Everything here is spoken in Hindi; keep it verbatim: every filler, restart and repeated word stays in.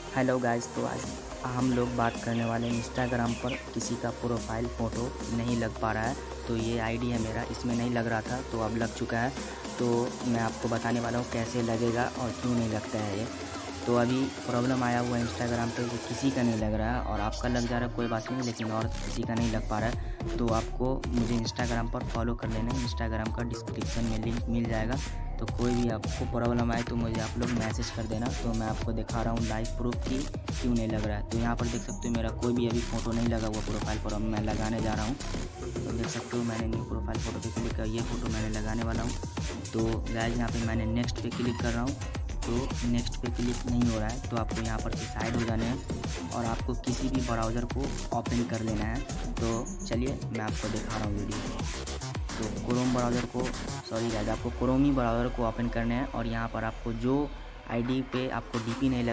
हेलो गाइस, तो आज हम लोग बात करने वाले हैं इंस्टाग्राम पर किसी का प्रोफाइल फ़ोटो नहीं लग पा रहा है। तो ये आईडी है मेरा, इसमें नहीं लग रहा था तो अब लग चुका है। तो मैं आपको बताने वाला हूँ कैसे लगेगा और क्यों नहीं लगता है ये। तो अभी प्रॉब्लम आया हुआ है इंस्टाग्राम पे कि किसी का नहीं लग रहा है और आपका लग जा रहा है कोई बात नहीं, लेकिन और किसी का नहीं लग पा रहा है। तो आपको मुझे इंस्टाग्राम पर फॉलो कर लेना है। इंस्टाग्राम का डिस्क्रिप्शन में लिंक मिल जाएगा। तो कोई भी आपको प्रॉब्लम आए तो मुझे आप लोग मैसेज कर देना। तो मैं आपको दिखा रहा हूँ लाइव प्रूफ की क्यों नहीं लग रहा है। तो यहाँ पर देख सकते हो मेरा कोई भी अभी फ़ोटो नहीं लगा हुआ प्रोफाइल पर, अब मैं लगाने जा रहा हूँ। तो देख सकते हो मैंने न्यू प्रोफाइल फ़ोटो पे क्लिक किया, ये फ़ोटो मैंने लगाने वाला हूँ। तो गाइस यहाँ पे मैंने नेक्स्ट पे क्लिक कर रहा हूँ, तो नेक्स्ट पे क्लिक नहीं हो रहा है। तो आपको यहाँ पर से साइड हो जाने हैं और आपको किसी भी ब्राउज़र को ओपन कर लेना है। तो चलिए मैं आपको दिखा रहा हूँ वीडियो। तो क्रोम ब्राउज़र को सॉरी गाइस आपको क्रोम ही ब्राउज़र को ओपन करना है और यहाँ पर आपको जो आईडी पे आपको डीपी नहीं लग